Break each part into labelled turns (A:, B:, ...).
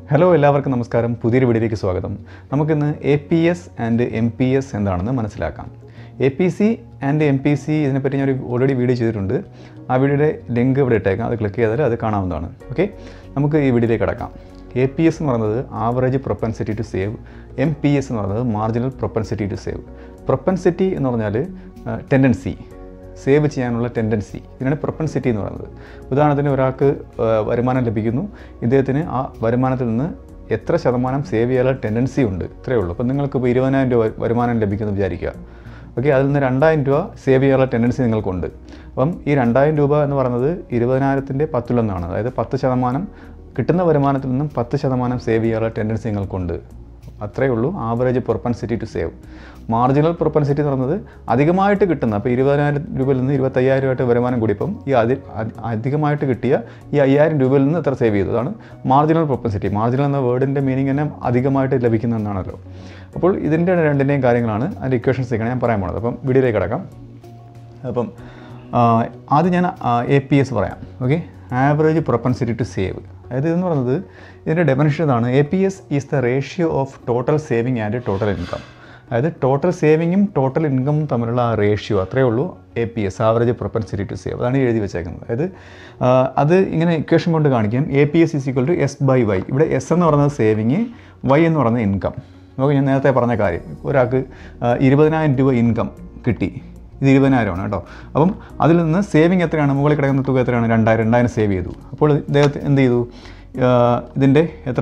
A: Hello എല്ലാവർക്കും നമസ്കാരം. പുതിയൊരു വീഡിയോയിലേക്ക് സ്വാഗതം. നമുക്കിന്ന് APS ആൻഡ് MPS എന്താണെന്ന് മനസ്സിലാക്കാം. APC ആൻഡ് MPC ഇതിനെപ്പറ്റി ഞാൻ ഓൾറെഡി വീഡിയോ ചെയ്തിട്ടുണ്ട്. ആ വീഡിയോയുടെ ലിങ്ക് ഇവിടെ ഇട്ടേക്കാം. അത് ക്ലിക്ക് ചെയ്താൽ അത് കാണാവുന്നതാണ്. ഓക്കെ, നമുക്ക് ഈ വീഡിയോയിലേക്ക് കടക്കാം. APS എന്ന് പറയുന്നത് average propensity to save, MPS എന്ന് പറയുന്നത് marginal propensity to save. Propensity എന്ന് പറഞ്ഞാൽ ടെൻഡൻസി, സേവ് ചെയ്യാനുള്ള ടെൻഡൻസി, ഇതിനാണ് പ്രൊപ്പൻസിറ്റി എന്ന് പറയുന്നത്. ഉദാഹരണത്തിന് ഒരാൾക്ക് വരുമാനം ലഭിക്കുന്നു, ഇദ്ദേഹത്തിന് ആ വരുമാനത്തിൽ നിന്ന് എത്ര ശതമാനം സേവ് ചെയ്യാനുള്ള ടെൻഡൻസി ഉണ്ട്, ഇത്രയേ ഉള്ളൂ. അപ്പോൾ നിങ്ങൾക്കിപ്പോൾ 20,000 രൂപ വരുമാനം ലഭിക്കുന്നു വിചാരിക്കുക. ഓക്കെ, അതിൽ നിന്ന് 2,000 രൂപ സേവ് ചെയ്യാനുള്ള ടെൻഡൻസി നിങ്ങൾക്കുണ്ട്. അപ്പം ഈ 2,000 രൂപ എന്ന് പറയുന്നത് 20,000-ൻ്റെ 10 അതായത് 10%, കിട്ടുന്ന വരുമാനത്തിൽ നിന്നും 10% സേവ് ചെയ്യാനുള്ള ടെൻഡൻസി നിങ്ങൾക്കുണ്ട്. അത്രയേ ഉള്ളൂ average propensity to save. Marginal propensity എന്ന് പറയുന്നത് അധികമായിട്ട് കിട്ടുന്ന, അപ്പോൾ 20,000 രൂപയിൽ നിന്ന് 25,000 രൂപയായിട്ട് വരുമാനം കൂടിയപ്പം ഈ അധികമായിട്ട് കിട്ടിയ ഈ 5,000 രൂപയിൽ നിന്ന് എത്ര സേവ് ചെയ്തു, അതാണ് മാർജിനൽ പ്രൊപ്പൻസിറ്റി. മാർജിനൽ എന്ന വേർഡിൻ്റെ മീനിങ് തന്നെ അധികമായിട്ട് ലഭിക്കുന്നതെന്നാണല്ലോ. അപ്പോൾ ഇതിൻ്റെ രണ്ടിൻ്റെയും കാര്യങ്ങളാണ് അതിൻ്റെ ഇക്വേഷൻസൊക്കെയാണ് ഞാൻ പറയാൻ പോകുന്നത്. അപ്പം വീഡിയോയിലേക്ക് കിടക്കാം. അപ്പം ആദ്യം ഞാൻ APS പറയാം. Okay, average propensity to save. അതായത് ഇതെന്ന് പറയുന്നത് ഇതിൻ്റെ ഡെഫിനിഷൻ ഇതാണ്: APS is the ratio of total saving and total income. അതായത് ടോട്ടൽ സേവിങ്ങും ടോട്ടൽ ഇൻകമും തമ്മിലുള്ള ആ റേഷ്യോ, അത്രയേ ഉള്ളൂ APS, average propensity to save. അതാണ് എഴുതി വെച്ചേക്കുന്നത്. അതായത് അത് ഇങ്ങനെ ഇക്വേഷൻ കൊണ്ട് കാണിക്കാം. APS is equal to S/Y. ഇവിടെ S എന്ന് പറയുന്നത് സേവിങ്, Y എന്ന് പറയുന്നത് ഇൻകം. നമുക്ക് ഞാൻ നേരത്തെ പറഞ്ഞ കാര്യം, ഒരാൾക്ക് 20,000 രൂപ ഇൻകം കിട്ടി, ഇത് 20,000 കേട്ടോ. അപ്പം അതിൽ നിന്ന് സേവിങ് എത്രയാണ്, മുകളിൽ കിടക്കുന്ന തുക എത്രയാണ്, 2,000 സേവ് ചെയ്തു. അപ്പോൾ ഇദ്ദേഹത്തെ എന്ത് ചെയ്തു, ഇതിൻ്റെ എത്ര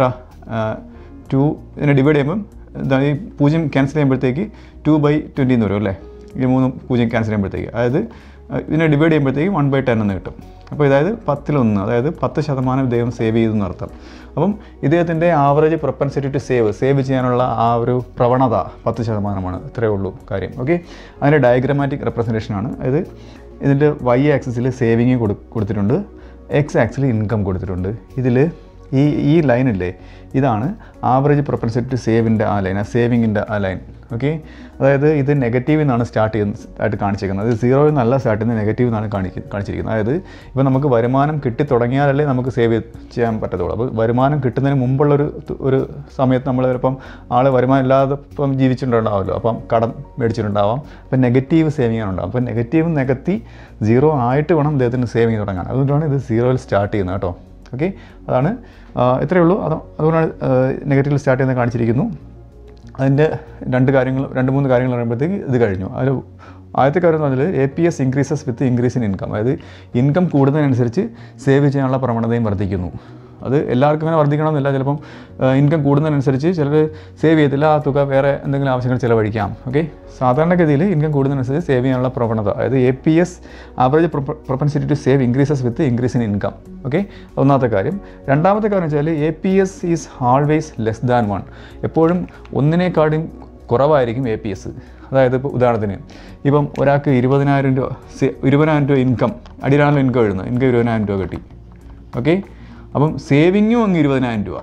A: 2 ഇതിനെ ഡിവൈഡ് ചെയ്യുമ്പം ഈ 0 ക്യാൻസൽ ചെയ്യുമ്പോഴത്തേക്ക് 2/20 എന്ന് വരും അല്ലേ. ഈ 3 0 ക്യാൻസൽ ചെയ്യുമ്പോഴത്തേക്ക്, അതായത് ഇതിനെ ഡിവൈഡ് ചെയ്യുമ്പോഴത്തേക്ക് 1/10 എന്ന് കിട്ടും. അപ്പോൾ ഇതായത് 10/1, അതായത് 10% ഇദ്ദേഹം സേവ് ചെയ്തു എന്നർത്ഥം. അപ്പം ഇദ്ദേഹത്തിൻ്റെ ആവറേജ് പ്രൊപ്പൻസിറ്റി ടു സേവ് ചെയ്യാനുള്ള ആ ഒരു പ്രവണത 10%. ഇത്രയേ ഉള്ളൂ കാര്യം. ഓക്കെ, അതിൻ്റെ ഡയഗ്രമാറ്റിക് റെപ്രസെൻറ്റേഷനാണ്. അതായത് ഇതിൻ്റെ Y ആക്സിസിൽ സേവിങ് കൊടുത്തിട്ടുണ്ട്, X ആക്സിൽ ഇൻകം കൊടുത്തിട്ടുണ്ട്. ഇതിൽ ഈ ലൈനില്ലേ, ഇതാണ് ആവറേജ് പ്രൊപ്പൻസിറ്റി ടു സേവിൻ്റെ ആ ലൈൻ, ആ സേവിങ്ങിൻ്റെ ആ ലൈൻ. ഓക്കെ, അതായത് ഇത് നെഗറ്റീവ് എന്നാണ് ആയിട്ട് കാണിച്ചിരിക്കുന്നത്. അത് 0 എന്നല്ല സ്റ്റാർട്ട് ചെയ്യുന്നത്, നെഗറ്റീവ് എന്നാണ് കാണിച്ചിരിക്കുന്നത്. അതായത് ഇപ്പോൾ നമുക്ക് വരുമാനം കിട്ടി തുടങ്ങിയാലല്ലേ നമുക്ക് സേവ് ചെയ്യാൻ പറ്റത്തുള്ളൂ. അപ്പോൾ വരുമാനം കിട്ടുന്നതിന് മുമ്പുള്ളൊരു സമയത്ത് നമ്മൾ ചിലപ്പം ആൾ വരുമാനം ഇല്ലാതെ ഇപ്പം ജീവിച്ചിട്ടുണ്ടാവുമല്ലോ, അപ്പം കടം മേടിച്ചിട്ടുണ്ടാവാം, അപ്പം നെഗറ്റീവ് സേവിങ് ഉണ്ടാകും. അപ്പോൾ നെഗറ്റീവ് നികത്തി 0 ആയിട്ട് വേണം അദ്ദേഹത്തിന് സേവിങ് തുടങ്ങാൻ. അതുകൊണ്ടാണ് ഇത് 0-ൽ സ്റ്റാർട്ട് ചെയ്യുന്നത് കേട്ടോ. ഓക്കെ, അതാണ് ഇത്രയേ ഉള്ളൂ. അതുകൊണ്ടാണ് നെഗറ്റീവിൽ സ്റ്റാർട്ട് ചെയ്യുന്നത് കാണിച്ചിരിക്കുന്നു. അതിൻ്റെ 2 3 കാര്യങ്ങൾ പറയുമ്പോഴത്തേക്ക് ഇത് കഴിഞ്ഞു. അതിൽ ആദ്യത്തെ കാര്യം എന്ന് പറഞ്ഞാൽ APS increases with increase in income. അതായത് ഇൻകം കൂടുന്നതിനനുസരിച്ച് സേവ് ചെയ്യാനുള്ള പ്രവണതയും വർദ്ധിക്കുന്നു. അത് എല്ലാവർക്കും ഇങ്ങനെ വർദ്ധിക്കണമെന്നില്ല. ചിലപ്പം ഇൻകം കൂടുന്നതിനനുസരിച്ച് ചിലർ സേവ് ചെയ്തില്ല, ആ തുക വേറെ എന്തെങ്കിലും ആവശ്യങ്ങൾ ചിലവഴിക്കാം. ഓക്കെ, സാധാരണഗതിയിൽ ഇൻകം കൂടുന്നതിനനുസരിച്ച് സേവ് ചെയ്യാനുള്ള പ്രവണത, അതായത് APS average propensity to save increases with increase in income. Okay, ഒന്നാമത്തെ കാര്യം. രണ്ടാമത്തെ കാര്യം വെച്ചാൽ APS is always less than 1. എപ്പോഴും ഒന്നിനേക്കാളും കുറവായിരിക്കും APS. അതായത് ഇപ്പോൾ ഉദാഹരണത്തിന് ഇപ്പം ഒരാൾക്ക് 20,000 രൂപ ഇൻകം, അടിയിലാണല്ലോ ഇൻകം എഴുതുന്നത്, ഇൻകം 20,000 രൂപ കിട്ടി. ഓക്കെ, അപ്പം സേവിങ്ങും അങ്ങ് 20,000 രൂപ.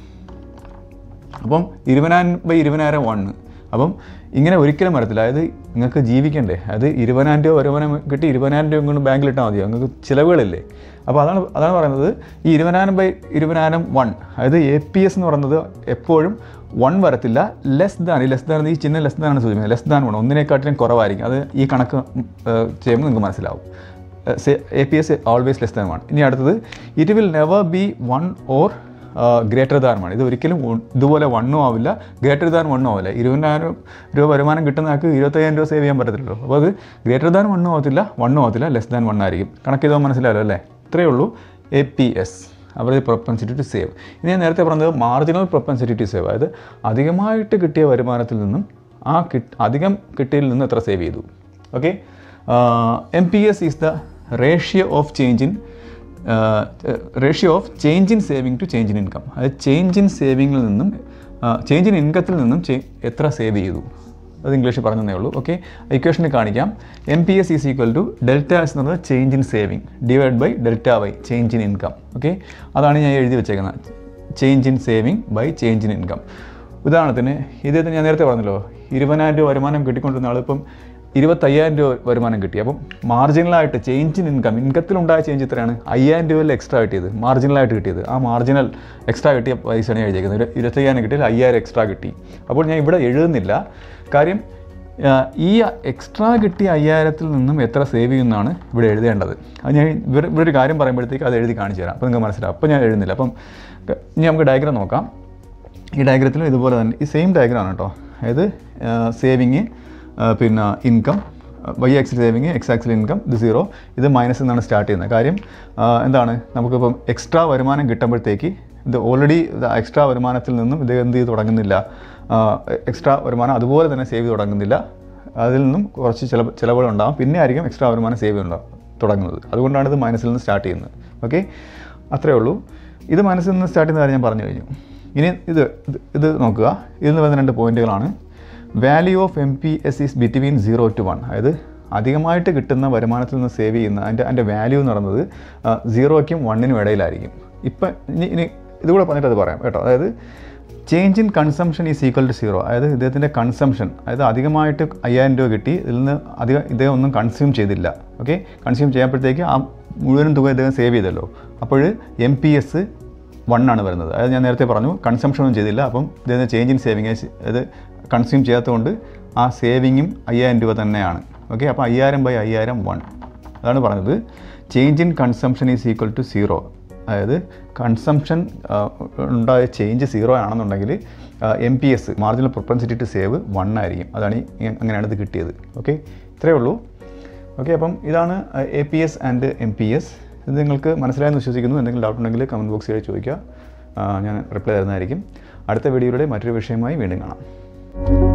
A: അപ്പം 20,000/20,000 1. അപ്പം ഇങ്ങനെ ഒരിക്കലും വരത്തില്ല. അതായത് നിങ്ങൾക്ക് ജീവിക്കണ്ടേ, അതായത് 20,000 രൂപ വരുമാനം കിട്ടി, 20,000 രൂപ കൊണ്ട് ബാങ്കിലിട്ടാൽ മതിയോ, നിങ്ങൾക്ക് ചിലവുകളില്ലേ. അപ്പോൾ അതാണ് പറയുന്നത് ഈ 20,000/20,000 1. അതായത് APS എന്ന് പറയുന്നത് എപ്പോഴും 1 വരത്തില്ല, ലെസ് ദാൻ ഈ ചിഹ്നം ലെസ് ദാൻ ആണ് സൂചിപ്പിക്കുന്നത്. ലെസ് ദാൻ 1, ഒന്നിനെക്കാട്ടിലും കുറവായിരിക്കും. അത് ഈ കണക്ക് ചെയ്യുമ്പോൾ നിങ്ങൾക്ക് മനസ്സിലാവും. APS always less than 1. ഇനി അടുത്തത്, it will never be 1 or greater than 1. ഇത് ഒരിക്കലും ഇതുപോലെ 1 ആവില്ല, ഗ്രേറ്റർ ദാൻ 1 ആവില്ല. 20,000 രൂപ വരുമാനം കിട്ടുന്ന ആൾക്ക് 25,000 രൂപ സേവ് ചെയ്യാൻ പറ്റത്തില്ലല്ലോ. അപ്പോൾ അത് ഗ്രേറ്റർ ദാൻ 1 ആവത്തില്ല, ലെസ് ദാൻ 1 ആയിരിക്കും. കണക്ക് ചെയ്താൽ മനസ്സിലായല്ലോ അല്ലേ. ഇത്രയേ ഉള്ളൂ APS, average propensity to save. ഇനി ഞാൻ നേരത്തെ പറഞ്ഞത് മാർജിനൽ പ്രൊപ്പൻസിറ്റി ടു സേവ്. അതായത് അധികമായിട്ട് കിട്ടിയ വരുമാനത്തിൽ നിന്നും അധികം കിട്ടിയതിൽ നിന്ന് എത്ര സേവ് ചെയ്തു. Okay, MPS is the ratio of change in saving to change in income. അതായത് ചേഞ്ച് ഇൻ സേവിങ്ങിൽ നിന്നും ചേഞ്ച് ഇൻ ഇൻകത്തിൽ നിന്നും എത്ര സേവ് ചെയ്തു, അത് ഇംഗ്ലീഷിൽ പറഞ്ഞതേ ഉള്ളൂ. ഓക്കെ, ഇക്വേഷനിൽ കാണിക്കാം. MPS is equal to delta S എന്ന് പറയുന്നത് change in saving divide by delta Y change in income. Okay, അതാണ് ഞാൻ എഴുതി വെച്ചേക്കുന്നത്, change in saving by change in income. ഉദാഹരണത്തിന് ഇദ്ദേഹത്തിന് ഞാൻ നേരത്തെ പറഞ്ഞല്ലോ, 20,000 രൂപ വരുമാനം കിട്ടിക്കൊണ്ടിരുന്ന ആൾ ഇപ്പം 25,000 രൂപ വരുമാനം കിട്ടി. അപ്പം മാർജിനലായിട്ട് ചേഞ്ച് ഇൻ ഇൻകത്തിലുണ്ടായ ചേഞ്ച് ഇത്രയാണ് 5,000 രൂപയിൽ എക്സ്ട്രാ കിട്ടിയത്, മാർജിനലായിട്ട് കിട്ടിയത്. ആ മാർജിനൽ എക്സ്ട്രാ കിട്ടിയ പൈസയാണ് ഞാൻ എഴുതിയിരിക്കുന്നത്. 25,000 കിട്ടിയാൽ 5,000 എക്സ്ട്രാ കിട്ടി. അപ്പോൾ ഞാൻ ഇവിടെ എഴുതുന്നില്ല, കാര്യം ഈ എക്സ്ട്രാ കിട്ടിയ 5,000-ൽ നിന്നും എത്ര സേവ് ചെയ്യുമെന്നാണ് ഇവിടെ എഴുതേണ്ടത്. അത് ഞാൻ ഇവിടെ ഒരു കാര്യം പറയുമ്പോഴത്തേക്ക് അത് എഴുതി കാണിച്ചു തരാം, അപ്പോൾ നിങ്ങൾക്ക് മനസ്സിലാവും. അപ്പോൾ ഞാൻ എഴുതുന്നില്ല. അപ്പം ഇനി നമുക്ക് ഡയഗ്രാം നോക്കാം. ഈ ഡയഗ്രത്തിലും ഇതുപോലെ തന്നെ ഈ സെയിം ഡയഗ്രാമാണ് കേട്ടോ. അതായത് സേവിങ്, പിന്നെ income, Y axis saving, X axis income, ഇത് 0, ഇത് മൈനസിൽ നിന്നാണ് സ്റ്റാർട്ട് ചെയ്യുന്നത്. കാര്യം എന്താണ്, നമുക്കിപ്പം എക്സ്ട്രാ വരുമാനം കിട്ടുമ്പോഴത്തേക്ക് ഇത് ഓൾറെഡി എക്സ്ട്രാ വരുമാനത്തിൽ നിന്നും ഇത് എന്ത് ചെയ്ത് തുടങ്ങുന്നില്ല, എക്സ്ട്രാ വരുമാനം അതുപോലെ തന്നെ സേവ് ചെയ്ത് തുടങ്ങുന്നില്ല. അതിൽ നിന്നും കുറച്ച് ചിലവുകളുണ്ടാകും, പിന്നെ ആയിരിക്കും എക്സ്ട്രാ വരുമാനം സേവ് തുടങ്ങുന്നത്. അതുകൊണ്ടാണ് ഇത് മൈനസിൽ നിന്ന് സ്റ്റാർട്ട് ചെയ്യുന്നത്. ഓക്കെ, അത്രയേ ഉള്ളൂ. ഇത് മനസ്സിൽ നിന്ന് സ്റ്റാർട്ട് ചെയ്യുന്ന കാര്യം ഞാൻ പറഞ്ഞു കഴിഞ്ഞു. ഇനി ഇത് നോക്കുക. ഇതിൽ നിന്ന് വരുന്ന 2 പോയിന്റുകളാണ്. Value of MPS is between 0 to 1. അതായത് അധികമായിട്ട് കിട്ടുന്ന വരുമാനത്തിൽ നിന്ന് സേവ് ചെയ്യുന്ന അതിൻ്റെ വാല്യൂ എന്ന് പറയുന്നത് 0-ക്കും 1-നും ഇടയിലായിരിക്കും. ഇപ്പം ഇനി ഇതുകൂടെ പറഞ്ഞിട്ട് അത് പറയാം കേട്ടോ. അതായത് change in consumption is equal to 0. അതായത് ഇദ്ദേഹത്തിൻ്റെ കൺസംഷൻ, അതായത് അധികമായിട്ട് 5,000 രൂപ കിട്ടി, ഇതിൽ നിന്ന് ഇദ്ദേഹം ഒന്നും കൺസ്യൂം ചെയ്തില്ല. ഓക്കെ, കൺസ്യൂം ചെയ്യുമ്പോഴത്തേക്ക് ആ മുഴുവനും തുക ഇദ്ദേഹം സേവ് ചെയ്തല്ലോ. അപ്പോൾ MPS 1 ആണ് വരുന്നത്. അതായത് ഞാൻ നേരത്തെ പറഞ്ഞു കൺസംഷൻ ഒന്നും ചെയ്തില്ല, അപ്പം ഇദ്ദേഹത്തിന് ചേഞ്ച് ഇൻ സേവിങ്, അത് കൺസ്യൂം ചെയ്യാത്തതുകൊണ്ട് ആ സേവിങ്ങും 5,000 രൂപ തന്നെയാണ്. ഓക്കെ, അപ്പോൾ 5,000/5,000 1. അതാണ് പറഞ്ഞത്. Change in consumption is equal to 0. അതായത് കൺസംഷൻ ഉണ്ടായ ചേഞ്ച് 0 ആണെന്നുണ്ടെങ്കിൽ MPS, marginal propensity to save, 1 ആയിരിക്കും. അങ്ങനെയാണ് ഇത് കിട്ടിയത്. ഓക്കെ, ഇത്രയേ ഉള്ളൂ. ഓക്കെ, അപ്പം ഇതാണ് APS ആൻഡ് MPS. ഇത് നിങ്ങൾക്ക് മനസ്സിലായെന്ന് വിശ്വസിക്കുന്നു. എന്തെങ്കിലും ഡൗട്ട് ഉണ്ടെങ്കിൽ കമൻറ്റ് ബോക്സിൽ ചോദിക്കുക, ഞാൻ റിപ്ലൈ തരുന്നതായിരിക്കും. അടുത്ത വീഡിയോയുടെ മറ്റൊരു വിഷയമായി വീണ്ടും കാണാം.